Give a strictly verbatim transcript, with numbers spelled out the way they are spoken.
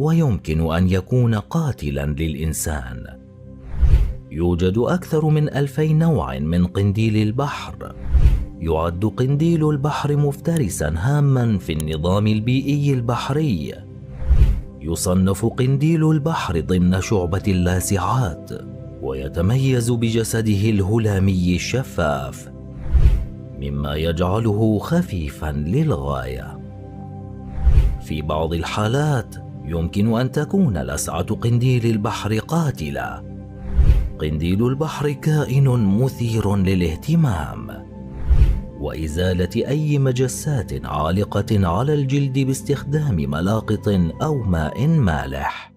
ويمكن أن يكون قاتلاً للإنسان. يوجد أكثر من ألفي نوع من قنديل البحر. يعد قنديل البحر مفترساً هاماً في النظام البيئي البحري. يصنف قنديل البحر ضمن شعبة اللاسعات، ويتميز بجسده الهلامي الشفاف، مما يجعله خفيفاً للغاية. في بعض الحالات يمكن أن تكون لسعة قنديل البحر قاتلة. قنديل البحر كائن مثير للاهتمام، وإزالة أي مجسات عالقة على الجلد باستخدام ملاقط أو ماء مالح.